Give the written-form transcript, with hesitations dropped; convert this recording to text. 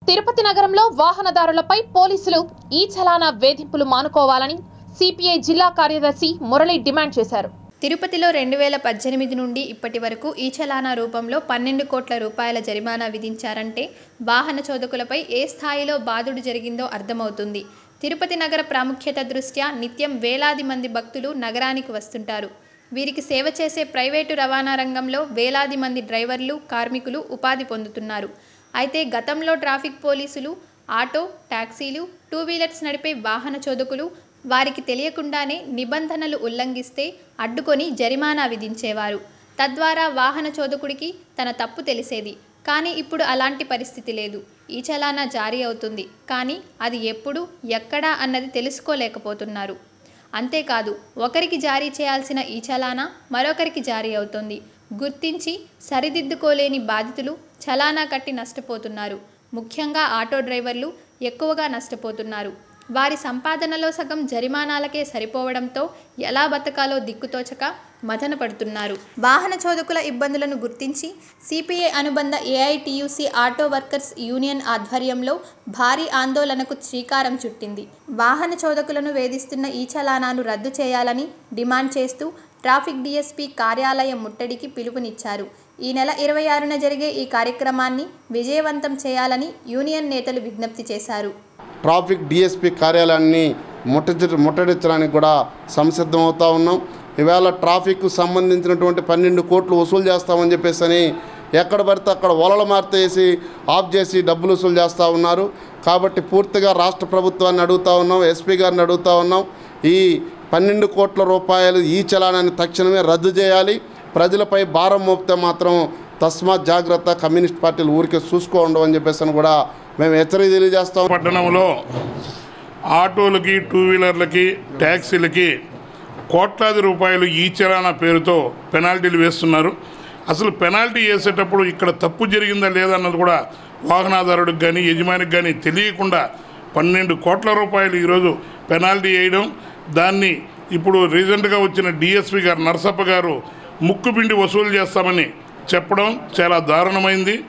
తిరుపతి నగరంలో వాహనదారులపై పోలీసులు ఈ చలానా వేధింపులు మానుకోవాలని సిపిఐ జిల్లా కార్యదర్శి మురళి డిమాండ్ చేశారు. తిరుపతిలో 2018 నుండి ఇప్పటి వరకు ఈ చలానా రూపంలో 12 కోట్ల రూపాయల జరిమానా విధించారంటే వాహన చోదకులపై ఏ స్థాయిలో బాధుడు జరిగిందో అర్థమవుతుంది. తిరుపతి నగర ప్రాముఖ్యత దృష్ట్యా నిత్యం వేలాది మంది భక్తులు నగరానికి వస్తుంటారు. వీరికి సేవ చేసే ప్రైవేటు రవాణా రంగంలో వేలాది మంది డ్రైవర్లు, కార్మికులు ఉపాధి పొందుతున్నారు. అయితే గతంలో ట్రాఫిక్ పోలీసులు, ఆటో, టాక్సీలు, టూ వీలర్స్ నడిపే వాహన చోదకులు వారికి తెలియకుండానే నిబంధనలు ఉల్లంఘిస్తే అడ్డుకొని జరిమానా విధించేవారు. తద్వారా వాహన చోదకుడికి తన తప్పు తెలిసేది. కానీ ఇప్పుడు అలాంటి పరిస్థితి లేదు. ఈ చలానా జారీ అవుతుంది, కానీ అది ఎప్పుడు, ఎక్కడా అన్నది తెలుసుకోలేకపోతున్నారు. అంతేకాదు, ఒకరికి జారీ చేయాల్సిన ఈ చలానా మరొకరికి జారీ అవుతుంది. గుర్తించి సరిదిద్దుకోలేని బాధితులు చలానా కట్టి నష్టపోతున్నారు. ముఖ్యంగా ఆటో డ్రైవర్లు ఎక్కువగా నష్టపోతున్నారు. వారి సంపాదనలో సగం జరిమానాలకే సరిపోవడంతో ఎలా బతకాలో దిక్కుతోచక మదన పడుతున్నారు. వాహన చోదకుల ఇబ్బందులను గుర్తించి సిపిఐ అనుబంధ ఏఐటియుసి ఆటో వర్కర్స్ యూనియన్ ఆధ్వర్యంలో భారీ ఆందోళనకు శ్రీకారం చుట్టింది. వాహన చోదకులను వేధిస్తున్న ఈ చలానాను రద్దు చేయాలని డిమాండ్ చేస్తూ ట్రాఫిక్ డిఎస్పీ కార్యాలయం ముట్టడికి పిలుపునిచ్చారు. ఈ నెల 26న జరిగే ఈ కార్యక్రమాన్ని విజయవంతం చేయాలని యూనియన్ నేతలు విజ్ఞప్తి చేశారు. ట్రాఫిక్ డిఎస్పీ కార్యాలయాన్ని ముట్టడించడానికి కూడా సంసిద్ధమవుతా ఉన్నాం. ఈవేళ ట్రాఫిక్కు సంబంధించినటువంటి 12 కోట్లు వసూలు చేస్తామని చెప్పేసి ఎక్కడ పడితే అక్కడ వలలు మార్తేసి ఆఫ్ చేసి డబ్బులు వసూలు చేస్తూ ఉన్నారు. కాబట్టి పూర్తిగా రాష్ట్ర ప్రభుత్వాన్ని అడుగుతూ ఉన్నాం, ఎస్పీ గారిని అడుగుతూ ఉన్నాం. ఈ 12 కోట్ల రూపాయలు ఈ చలానాన్ని తక్షణమే రద్దు చేయాలి. ప్రజలపై భారం మోపితే మాత్రం తస్మాత్ జాగ్రత్త, కమ్యూనిస్ట్ పార్టీలు ఊరికే చూసుకో ఉండవని చెప్పేసి కూడా మేము హెచ్చరిక తెలియజేస్తాం. పట్టణంలో ఆటోలకి, టూ వీలర్లకి, ట్యాక్సీలకి కోట్లాది రూపాయలు ఈ చలానా పేరుతో పెనాల్టీలు వేస్తున్నారు. అసలు పెనాల్టీ వేసేటప్పుడు ఇక్కడ తప్పు జరిగిందా లేదా అన్నది కూడా వాహనదారుడికి కానీ యజమానికి కానీ తెలియకుండా 12 కోట్ల రూపాయలు ఈరోజు పెనాల్టీ వేయడం, దాన్ని ఇప్పుడు రీసెంట్గా వచ్చిన డిఎస్పీ గారు నరసప్ప గారు ముక్కుపిండి వసూలు చేస్తామని చెప్పడం చాలా దారుణమైంది.